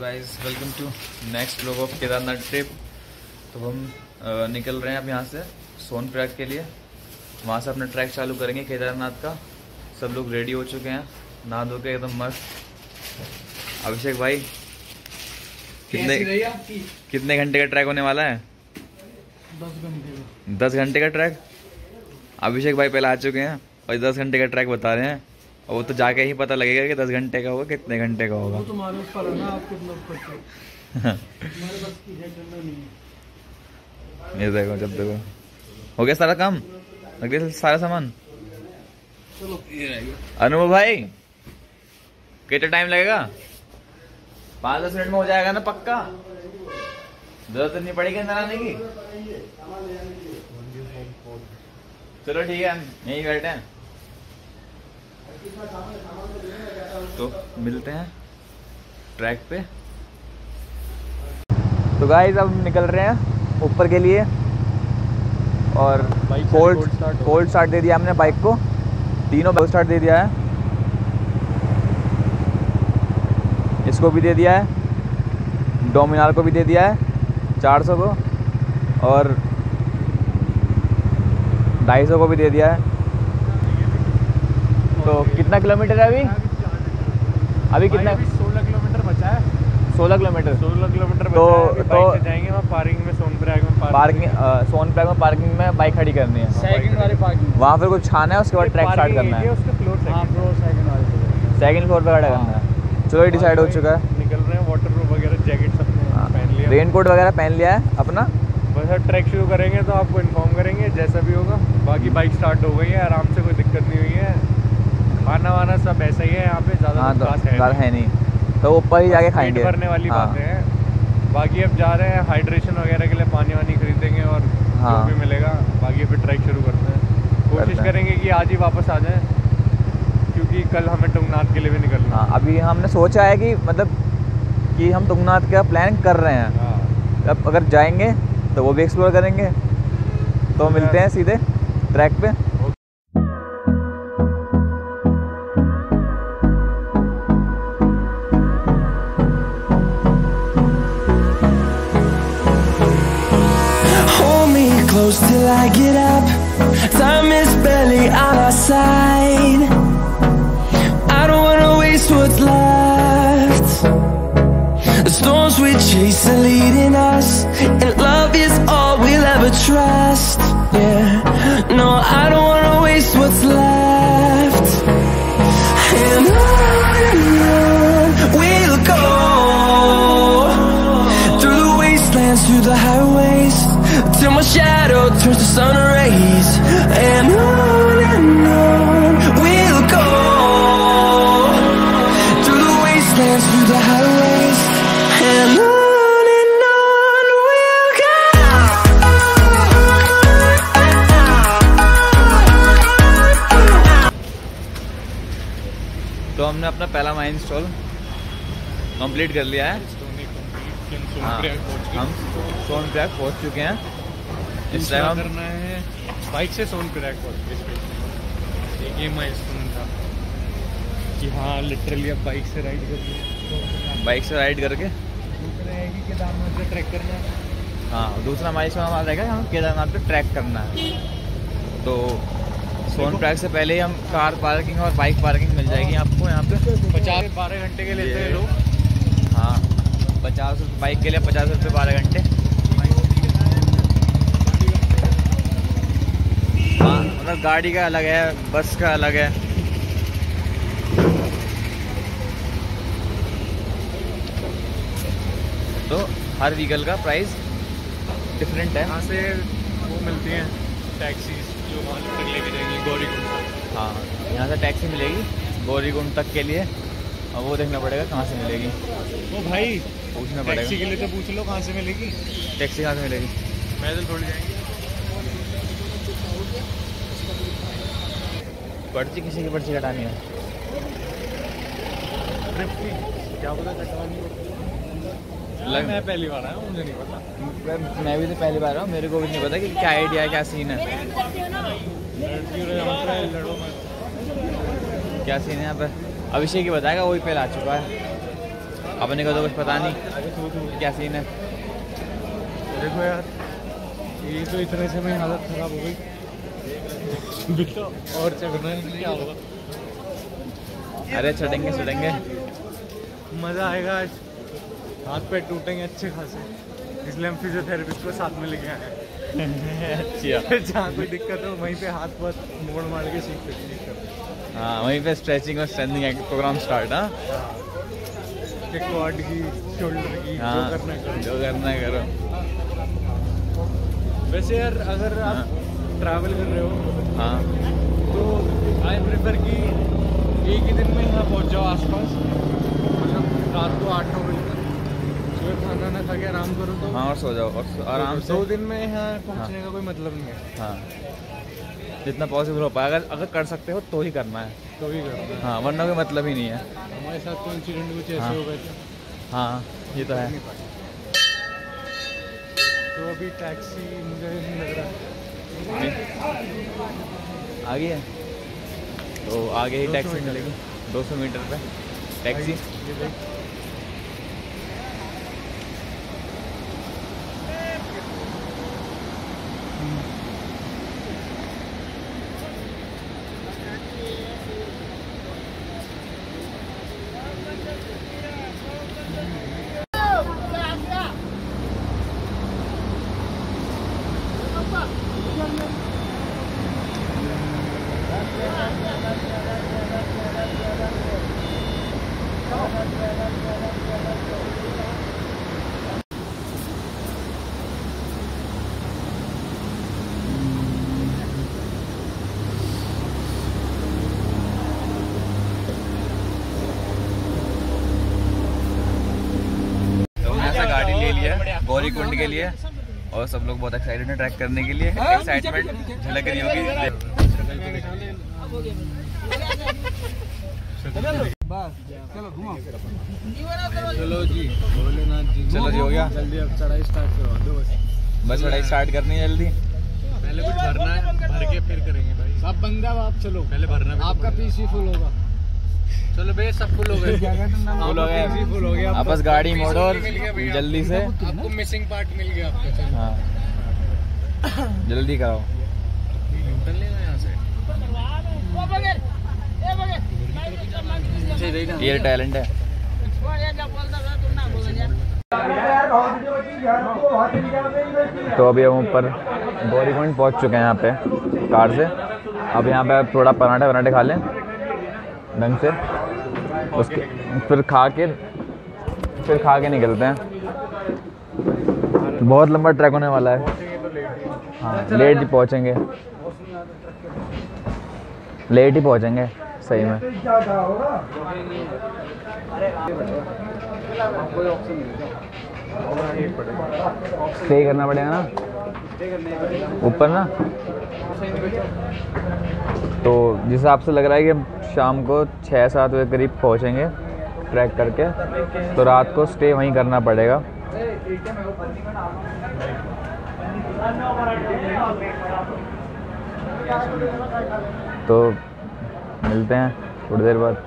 Guys welcome to next vlog of Kedarnath trip. तो हम निकल रहे हैं अब यहाँ से सोनप्रयाग के लिए। वहाँ से अपना ट्रैक चालू करेंगे केदारनाथ का। सब लोग रेडी हो चुके हैं, नहा धो के एकदम मस्त। अभिषेक भाई कितने घंटे का ट्रैक होने वाला है? 10 घंटे का ट्रैक। अभिषेक भाई पहले आ चुके हैं और 10 घंटे का ट्रैक बता रहे हैं। और वो तो जाके ही पता लगेगा कि 10 घंटे का होगा कितने घंटे का होगा। तुम्हारे ऊपर है ना, आप कितना करते हो। तुम्हारे बस की है करना नहीं है। ये देखो, जब देखो हो गया सारा काम, लग गया सारा सामान। चलो ये रहेगा। अनुभव भाई कितना टाइम लगेगा? 5-10 मिनट में हो जाएगा ना पक्का? जरूरत नहीं पड़ेगी अंदर आने की। चलो ठीक है, यहीं बैठे हैं तो मिलते हैं ट्रैक पे। तो गाइस अब निकल रहे हैं ऊपर के लिए और कोल्ड स्टार्ट दे दिया हमने बाइक को। तीनों कोल्ड स्टार्ट दे दिया है, इसको भी दे दिया है, डोमिनार को भी दे दिया है 400 को, और 250 को भी दे दिया है। तो कितना किलोमीटर है अभी कितना? 16 किलोमीटर बचा है। 16 किलोमीटर तो जाएंगे वहाँ पार्किंग में, सोनप्रयाग में सोनप्रयाग में पार्किंग में बाइक खड़ी करनी है। सेकंड वाली पार्किंग वहाँ फिर कुछ छाना है, उसके बाद ट्रैक स्टार्ट करना है। सेकंड फ्लोर पे खड़ा करना है। चलो ये डिसाइड हो चुका है। निकल रहे हैं, वाटर प्रूफ वगैरह जैकेट सब पहन लिया, रेनकोट वगैरह पहन लिया है अपना। बस ट्रैक शुरू करेंगे तो आपको इन्फॉर्म करेंगे जैसा भी होगा। बाकी बाइक स्टार्ट हो गई है आराम से, कोई दिक्कत नहीं हुई है। खाना वाना सब ऐसा ही है यहाँ पे, ज़्यादा खास है नहीं, तो ऊपर ही जाके खाएंगे। भरने वाली बातें हैं। बाकी अब जा रहे हैं हाइड्रेशन वगैरह के लिए, पानी वानी खरीदेंगे और जो भी मिलेगा। बाकी फिर ट्रैक शुरू करते हैं। कोशिश करेंगे कि आज ही वापस आ जाएं, क्योंकि कल हमें तुंगनाथ के लिए भी निकलना। हाँ, अभी हमने सोचा है कि मतलब कि हम तुंगनाथ का प्लान कर रहे हैं। अब अगर जाएंगे तो वो भी एक्सप्लोर करेंगे। तो मिलते हैं सीधे ट्रैक पे। Close till I get up. Time is barely on our side. I don't wanna waste what's left. The storms we chase are leading us, and love is all we'll ever trust. Yeah, no, I don't wanna waste what's left. And on we'll go, through the wastelands, through the highways, till my shadow turns to sun rays. And on we'll go, through the wastelands, through the highways, and on we'll go. तो हमने अपना पहला mine install complete कर लिया है। हम सोनप्रयाग पहुंच चुके हैं। इस टाइम हम करना है बाइक से सोनप्रयाग पहुंच। एक ये माइलस्टोन था कि हाँ लिटरली अब बाइक से राइड करके केदारनाथ पे ट्रैक करना है। हाँ, दूसरा माइलस्टोन हमारा रहेगा, हम केदारनाथ पे ट्रैक करना है। तो सोनप्रयाग से पहले ही हम कार पार्किंग और बाइक पार्किंग मिल जाएगी आपको यहाँ पे। 12 घंटे के लेते हैं लोग। हाँ, 50 बाइक के लिए 50 रुपये 12 घंटे। हाँ, मतलब गाड़ी का अलग है, बस का अलग है। तो हर व्हीकल का प्राइस डिफरेंट है। यहाँ से वो मिलती हैं टैक्सी जो वहाँ तक लेके जाएंगी गौरीकुंड। हाँ, यहाँ से टैक्सी मिलेगी गौरीकुंड तक के लिए, और वो देखना पड़ेगा कहाँ से मिलेगी। ओ भाई पूछना पड़ेगा। टैक्सी के लिए तो पूछ लो कहाँ से मिलेगी। टैक्सी कहाँ से मिलेगी? पैदल थोड़ी जाएंगे। पर्ची किसी की पर्ची कटानी है? क्या पता कटवानी। मैं पहली बार आया, मुझे नहीं पता। मैं भी तो पहली बार आया हूँ, मेरे को भी नहीं पता कि क्या आइडिया है, क्या सीन है, क्या सीन है यहाँ पर। अभिषेक ही बताएगा, वही पहले आ चुका है। अपने को तो कुछ पता नहीं क्या सीन है। देखो यार, ये तो इतने से मेरी हालत खराब हो गई और चढ़ना क्या होगा। अरे चढ़ेंगे चढ़ेंगे, मज़ा आएगा आज। हाथ पैर टूटेंगे अच्छे खासे, इसलिए हम फिजियोथेरेपिस्ट को साथ में लेके आए हैं। अच्छा, जहाँ कोई दिक्कत हो वहीं पे हाथ पाथ मोड़ मार के सीख सकते। हाँ वहीं पे स्ट्रेचिंग और स्ट्रेंथनिंग प्रोग्राम स्टार्ट। हाँ क्वाड की, शोल्डर की, हाँ जो करना है करो। वैसे यार अगर आप ट्रैवल कर रहे हो हाँ तो आई प्रेफर कि एक ही दिन में यहाँ पहुँच जाओ आसपास, मतलब रात को 8-9 बजे तक। सुबह खाना ना खा के आराम करो तो हाँ और सो जाओ और आराम से। 2 दिन में यहाँ पहुँचने का कोई मतलब नहीं है। हाँ जितना पॉसिबल हो पाएगा, अगर कर सकते हो तो ही करना है, तो ही करना है। हाँ वरना कोई मतलब ही नहीं है। हमारे साथ तो इंसिडेंट कुछ ऐसे हो गए थे। हाँ ये तो है। तो अभी टैक्सी मुझे नहीं लग रहा आगे है, तो आगे ही 200 टैक्सी मीटर। मिलेगी 200 मीटर पे टैक्सी। ये देख, गौरीकुंड के लिए और सब लोग बहुत एक्साइटेड हैं ट्रैक करने के लिए। एक्साइटमेंट झलक रही होगी। चलो जी, भोलेनाथ जी, चलो जी हो गया, जल्दी अब चढ़ाई स्टार्ट करवा दो बस चढ़ाई स्टार्ट करनी है जल्दी। पहले कुछ भरना है, भर के फिर करेंगे भाई। सब बंदा आप चलो, पहले भरना है। आपका पीसी फुल होगा। चलो भैया सब फुल हो गए। फुल हो गए, फुल हो गया। आपस गाड़ी मोड़ो और जल्दी से। आपको मिसिंग पार्ट मिल गया आपका। चलो हाँ जल्दी कराओ। न्यूटन लेगा यहाँ से। ये टैलेंट है। तो अभी हम ऊपर गौरीकुंड पहुंच चुके हैं यहाँ पे कार से। अब यहाँ पे थोड़ा पराठे खा लें ढंग से, उसके फिर खा के निकलते हैं। बहुत लंबा ट्रैक होने वाला है। हाँ लेट ही पहुँचेंगे सही में। स्टे करना पड़ेगा ना ऊपर ना। तो जिस हिसाब से लग रहा है कि हम शाम को 6-7 बजे करीब पहुंचेंगे ट्रैक करके, तो रात को स्टे वहीं करना पड़ेगा। तो मिलते हैं थोड़ी देर बाद।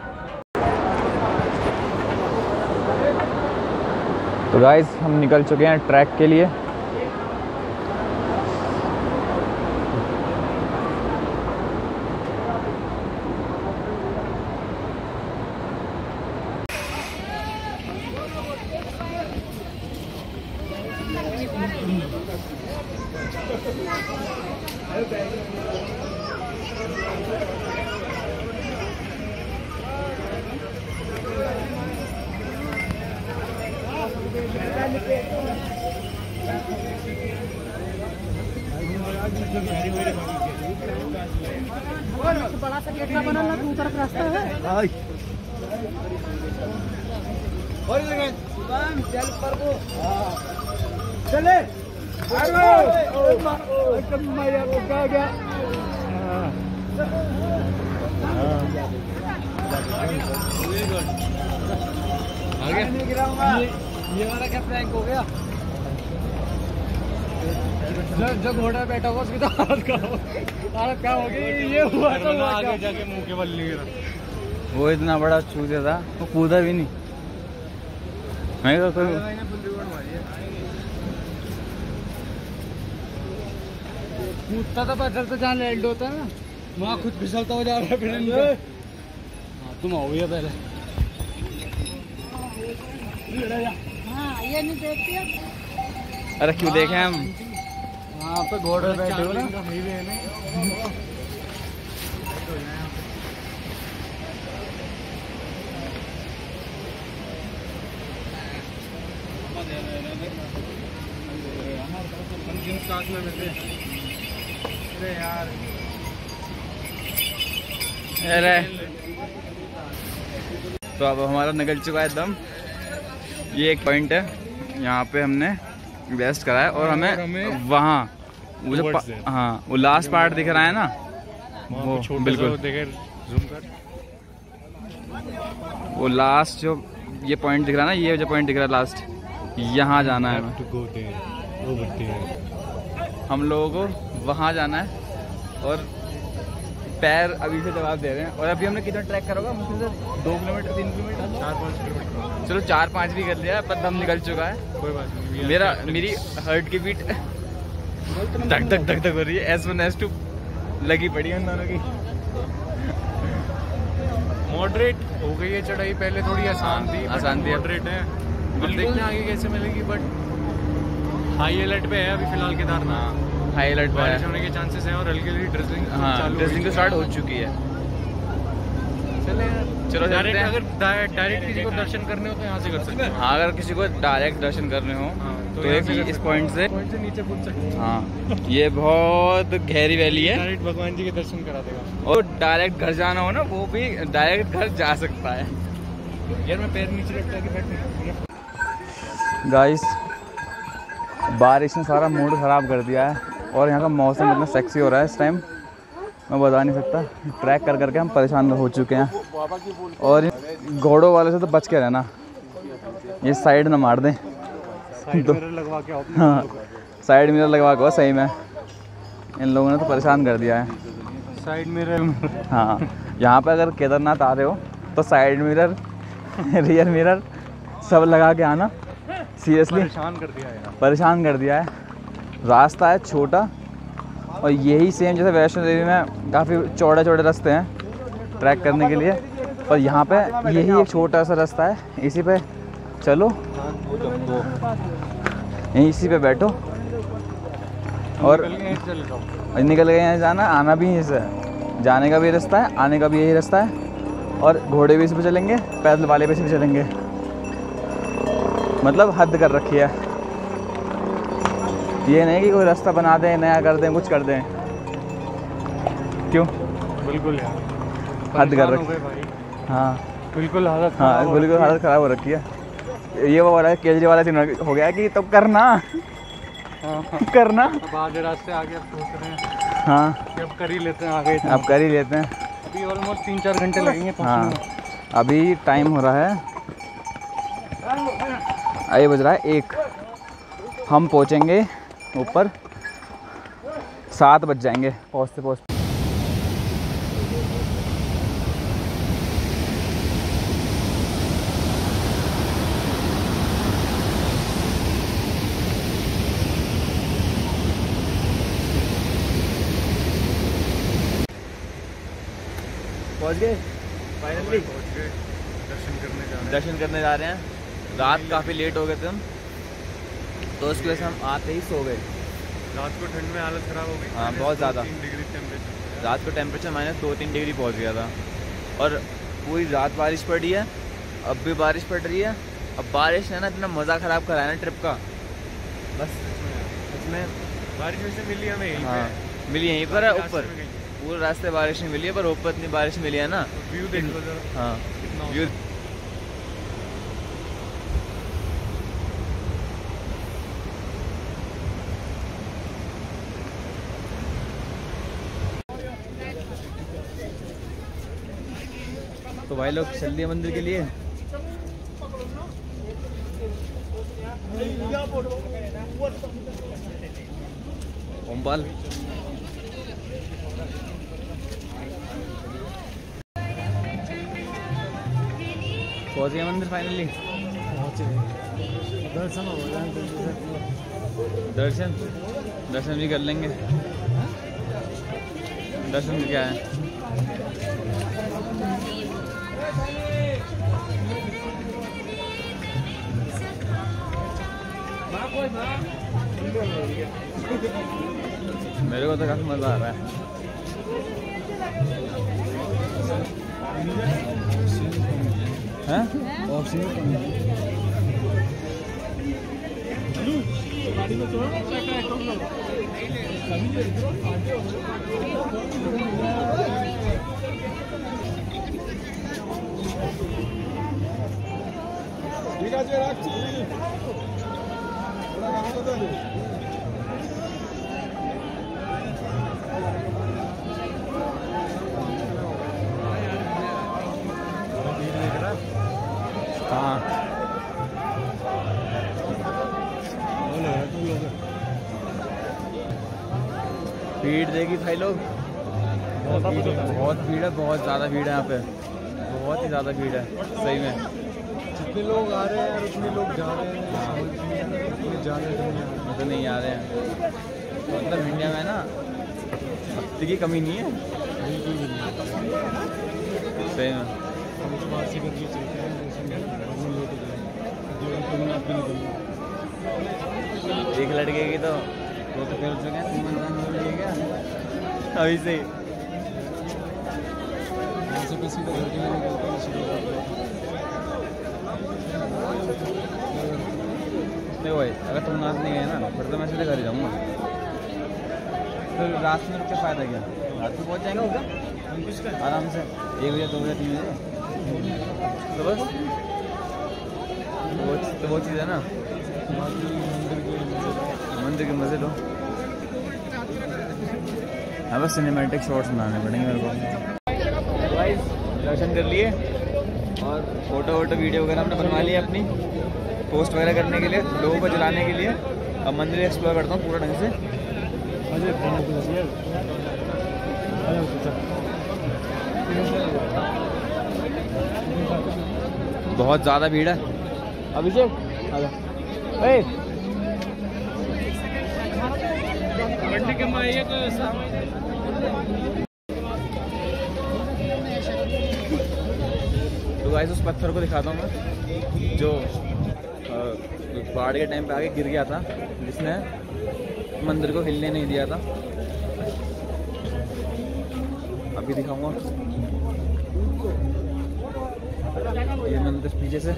तो गाइस हम निकल चुके हैं ट्रैक के लिए। बड़ा सा गेट बना ला, दो तरफ रास्ता है। चले ये वाला क्या प्रैंक हो गया? जो घोड़ा बैठा होगा उसकी तो हालत क्या होगी? ये हुआ तो आगे जाके मुंह के बल गिरा। वो इतना बड़ा चूतिया था, वो कूदा भी नहीं। मैं कूदता था पैदल तो जहाँ लैंड होता है ना वहाँ खुद फिसलता हो जा रहा है फिर हाँ, तुम आओ भैया पहले। हाँ ये नहीं देखती है। अरे क्यों देखें हम वहाँ पे घोड़े बैठे हो ना। अरे तो अब हमारा निकल चुका है दम। ये एक पॉइंट है, यहाँ पे हमने रेस्ट करा है और हमें वहाँ वो जो हाँ वो लास्ट पार्ट दिख रहा है ना, वो बिल्कुल वो लास्ट जो ये पॉइंट दिख रहा है ना, ये जो पॉइंट दिख रहा है लास्ट, यहाँ जाना है हम लोगों को, वहाँ जाना है। और पैर अभी से जवाब दे रहे हैं। और अभी हमने कितना ट्रैक करा होगा मुझे 2 किलोमीटर 3 किलोमीटर 4-5 किलोमीटर, चलो 4-5 भी कर लिया, पर दम निकल चुका है। कोई बात नहीं, मेरी हार्ट की बीट धक धक धक धक हो रही है। S1 S2 लगी पड़ी है इन दोनों की। मॉडरेट हो गई है चढ़ाई, पहले थोड़ी आसान थी मॉडरेट है। अब देखते हैं आगे कैसे मिलेगी, बट हाई अलर्ट पे है अभी फिलहाल केदारनाथ। हाई अलर्ट पे बारिश होने के चांसेस हैं और हल्की हल्की ड्रिजलिंग ड्रिजलिंग तो स्टार्ट हो चुकी है। चलो डायरेक्ट, अगर डायरेक्ट किसी को दर्शन करने हो तो यहाँ से कर सकते हैं। हाँ अगर किसी को डायरेक्ट दर्शन करने हो तो एक इस पॉइंट से नीचे कूद सकते हैं। हाँ ये बहुत गहरी वैली है, डायरेक्ट भगवान जी के दर्शन करा देगा। और डायरेक्ट घर जाना हो ना, वो भी डायरेक्ट घर जा सकता है। यार मैं पैर नीचे रखता कि बैठ। गाइस बारिश ने सारा मूड ख़राब कर दिया है और यहाँ का मौसम इतना सेक्सी हो रहा है इस टाइम, मैं बता नहीं सकता। ट्रैक कर करके हम परेशान हो चुके हैं। और घोड़ों वाले से तो बच के रहना, ये साइड ना मार दें। साइड मिरर लगवा के आओ। हाँ साइड मिरर लगवा के, सही में इन लोगों ने तो परेशान कर दिया है। साइड मिरर हाँ यहाँ पे अगर केदारनाथ आ रहे हो तो साइड मिरर रियर मिरर सब लगा के आना। सीरियसली परेशान कर दिया है। रास्ता है छोटा और यही सेम जैसे वैष्णो देवी में काफ़ी चौड़े चौड़े रास्ते हैं ट्रैक करने के लिए, पर यहाँ पे यही एक छोटा सा रास्ता है। इसी पे चलो, यहीं इसी पे बैठो और निकल गए यहाँ जाना। आना भी यहीं से, जाने का भी रास्ता है, आने का भी यही रास्ता है। और घोड़े भी इसी पे चलेंगे, पैदल वाले पे इसी पे चलेंगे। मतलब हद कर रखी है। ये नहीं कि कोई रास्ता बना दें, नया कर दें, कुछ कर दें। क्यों? बिल्कुल यार हद कर रखी है। हाँ बिल्कुल हालत, हाँ बिल्कुल हालत ख़राब हो रखी है। ये वो वाला केजरीवाल सीन हो गया कि तो करना करना। अब आगे रास्ते आगे अब सोच रहे हैं हाँ अब कर ही लेते हैं आगे। अब कर ही लेते हैं। अभी ऑलमोस्ट 3-4 घंटे लगेंगे हाँ पहुंचने। अभी टाइम हो रहा है, ये बज रहा है 1। हम पहुँचेंगे ऊपर 7 बज जाएंगे पहुँचते पहुँचते। पहुँच गए फाइनली, दर्शन करने जा रहे हैं। रात काफ़ी लेट हो गए थे हम, तो उसकी वजह से हम आते ही सो गए। रात को ठंड में हालत ख़राब हो गई। हाँ बहुत ज़्यादा। 3 डिग्री टेम्परेचर, रात को टेम्परेचर -2-3 डिग्री पहुँच गया था। और पूरी रात बारिश पड़ रही है, अब भी बारिश पड़ रही है। अब बारिश ने ना इतना मज़ा ख़राब कराया ना ट्रिप का, बस इसमें बारिश वैसे मिली हमें यहीं हाँ पे। मिली यहीं पर है ऊपर, पूरे रास्ते बारिश नहीं मिली है, पर ऊपर इतनी बारिश मिली है ना। व्यू देख लो जरा। हाँ व्यू तो भाई लोग चल दिए मंदिर के लिए। ओमपाल पहुंच गए मंदिर फाइनली। दर्शन हो जाए दर्शन भी कर लेंगे। दर्शन क्या है? मेरे को तो काफी मजा आ रहा है। हैं? ঠিক আছে রাখছি। हाँ भीड़ देखी भाई लोग, बहुत भीड़ है, बहुत ज़्यादा भीड़ है यहाँ पे, बहुत ही ज़्यादा भीड़ है सही में। जितने लोग आ रहे हैं उतने लोग जा रहे हैं, जा रहे हैं तो नहीं आ रहे हैं। मतलब इंडिया में ना भक्ति की कमी नहीं है, बिल्कुल भी नहीं। सही में। हम तो बाहर से करके चलते हैं, एक लड़के की तो वो तो खेल चुके हैं, 3 मंथ क्या अभी से ही। सीधा घर के लिए निकलते हैं, देखो भाई अगर तुम नाच नहीं गए ना फिर तो मैं सीधे घर ही जाऊँगा, फिर रात में रुक के फ़ायदा क्या? रात में पहुँच जाएंगे होगा आराम से 1 बजे 2 बजे 3 बजे तो बस तो वो चीज़ है ना। मंदिर के मज़े लो। हाँ बस सिनेमैटिक शॉट्स बनाने पड़ेंगे मेरे को। गाइस दर्शन कर लिए और फोटो वीडियो वगैरह हमने बनवा लिया अपनी पोस्ट वगैरह करने के लिए, लोगों को जलाने के लिए। अब मंदिर एक्सप्लोर करता हूँ पूरा ढंग से। बहुत ज़्यादा भीड़ है। अभिषेक तो गाइस उस पत्थर को दिखाता हूँ मैं जो बाढ़ के टाइम पे आगे गिर गया था, जिसने मंदिर को हिलने नहीं दिया था। अभी दिखाऊंगा ये मंदिर पीछे से।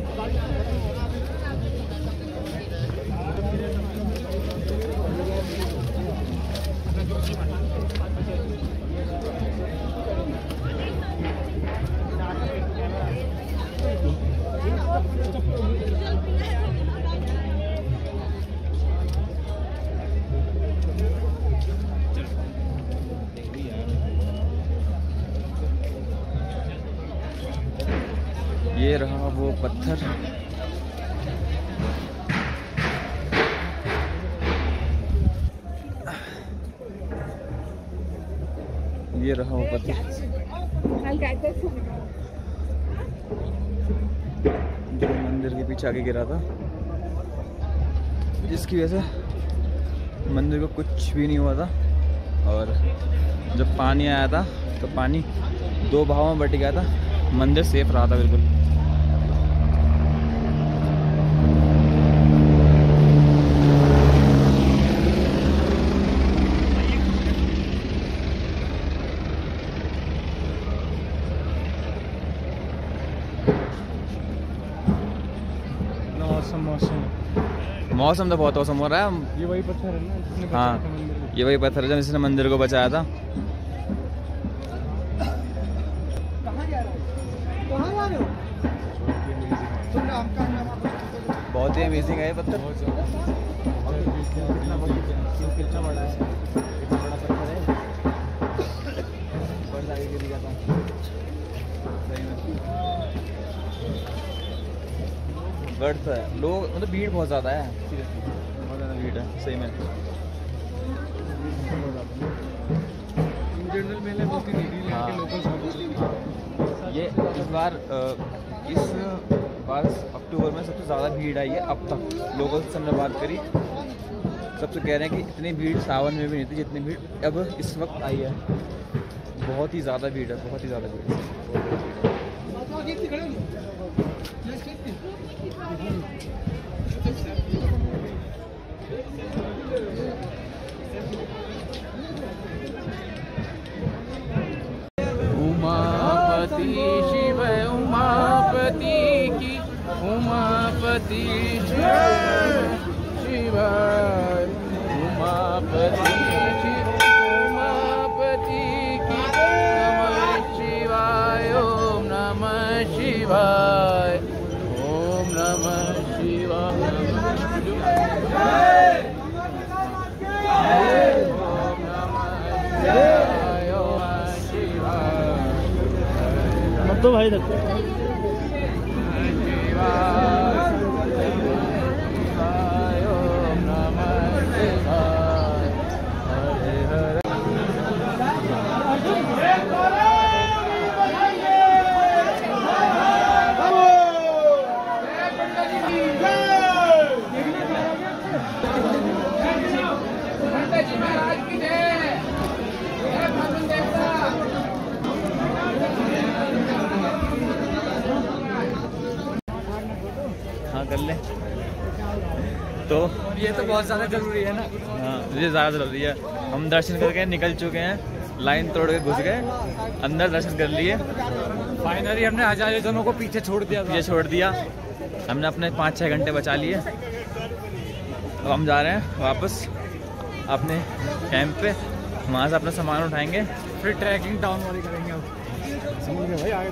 ये रहा वो पत्थर। ये रहा वो पत्थर जो मंदिर के पीछे आके गिरा था, जिसकी वजह से मंदिर को कुछ भी नहीं हुआ था। और जब पानी आया था तो पानी 2 भागों में बट गया था, मंदिर सेफ रहा था बिल्कुल। मौसम तो बहुत औसम हो रहा है। ये वही पत्थर है ना जिसने बचाया था मंदिर को। ये वही पत्थर है जिसने मंदिर को बचाया था। बहुत ही अमेजिंग है ये पत्थर। कितना बड़ा है, इतना बड़ा पत्थर है। बहुत आगे गिर गया था सही में। गर्द है, लोग मतलब भीड़ बहुत ज़्यादा है, सीरियसली बहुत ज़्यादा भीड़ है सही में। जनरल मेले बहुत ही नहीं हाँ। लोकल। ये इस बार इस पास अक्टूबर में सबसे ज़्यादा भीड़ आई है अब तक। लोगों से हमने बात करी, सबसे कह रहे हैं कि इतनी भीड़ सावन में भी नहीं थी जितनी भीड़ अब इस वक्त आई है। बहुत ही ज़्यादा भीड़ है, बहुत ही ज़्यादा भीड़ है। उमापति शिव उमापति की उमापति शिव उमापति शिव उमापति की नमः शिवाय ओम नमः शिवाय ओम नमः शिवाय तो भाई देखो कर ले तो ये तो बहुत ज़्यादा ज़रूरी है ना। हाँ, ये ज़्यादा ज़रूरी है। हम दर्शन करके निकल चुके हैं, लाइन तोड़ के घुस गए अंदर, दर्शन कर लिए। फाइनली हमने हजारों जनों को पीछे छोड़ दिया। छोड़ दिया हमने, अपने 5-6 घंटे बचा लिए। अब हम जा रहे हैं वापस अपने कैंप पे, वहाँ से अपना सामान उठाएंगे, फिर ट्रैकिंग डाउन वाली करेंगे। अब समझ गए भाई, आगे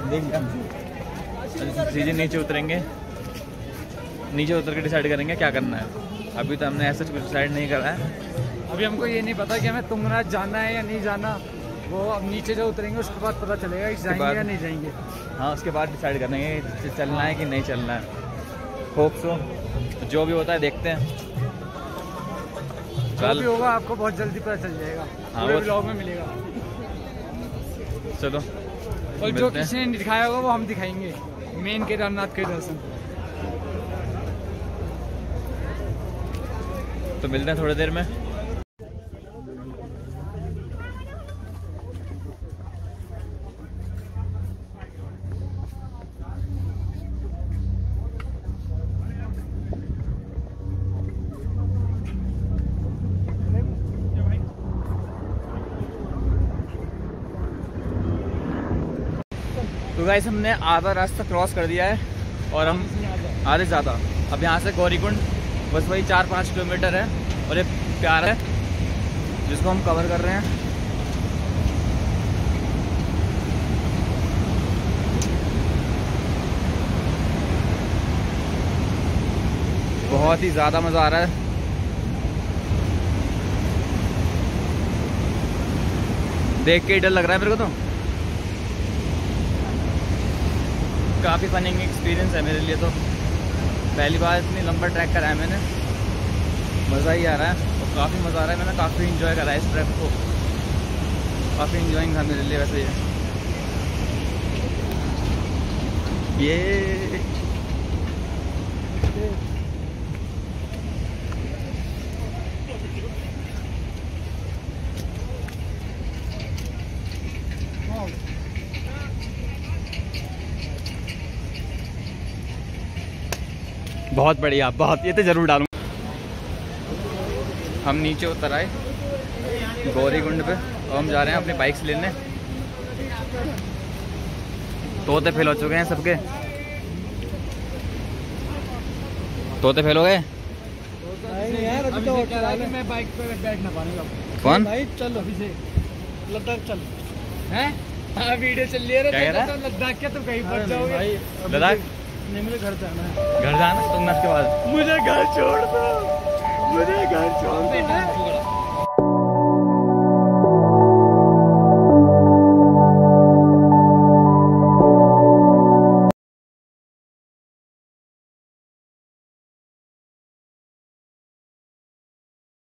देख सीधे नीचे उतरेंगे, नीचे उतर के डिसाइड करेंगे क्या करना है। अभी तो हमने ऐसा कुछ डिसाइड नहीं करा है। अभी हमको ये नहीं पता कि हमें तुंगनाथ जाना है या नहीं जाना। वो अब नीचे जो उतरेंगे उसके बाद पता चलेगा कि जाएंगे या नहीं जाएंगे। हाँ, उसके बाद डिसाइड करेंगे चलना है कि नहीं चलना है। होप सो, जो भी होता है देखते हैं। जो भी होगा आपको बहुत जल्दी पता चल जाएगा। हाँ, वो ब्लॉग में मिलेगा। चलो, और जो किसी ने दिखाया होगा वो हम दिखाएंगे, मेन केदारनाथ के दर्शन। तो मिलते हैं थोड़ी देर में। तो गाइस, हमने आधा रास्ता क्रॉस कर दिया है और हम आधे ज़्यादा। अब यहाँ से गौरीकुंड बस वही 4-5 किलोमीटर है और ये प्यार है जिसको हम कवर कर रहे हैं। बहुत ही ज़्यादा मज़ा आ रहा है। देख के ही डर लग रहा है मेरे को। तो काफ़ी फनिंग एक्सपीरियंस है मेरे लिए। तो पहली बार इतनी लंबा ट्रैक करा है मैंने, मज़ा ही आ रहा है और काफ़ी मज़ा आ रहा है। मैंने काफ़ी इंजॉय करा है इस ट्रैक को, काफ़ी इंजॉइंग था मेरे लिए वैसे ये। बहुत बढ़िया, बहुत। ये तो ज़रूर डालूंगा। हम नीचे उतर आए गौरीकुंड पे और हम जा रहे हैं अपनी बाइक्स लेने। तोते फेल हो चुके हैं सबके। तोते फेल हो गए। मैं बाइक पे बैठ ना पाऊंगा। कौन भाई चल अभी से लद्दाख चल। हैं? हाँ, वीडियो चल रही है। तो लद्दाख क्या तुम कहीं पहुंच जाओगे भाई? लद्दाख नहीं, मुझे घर जाना है। घर जाना तुंगनाथ के बाद। मुझे घर छोड़ दो, मुझे घर छोड़ दो।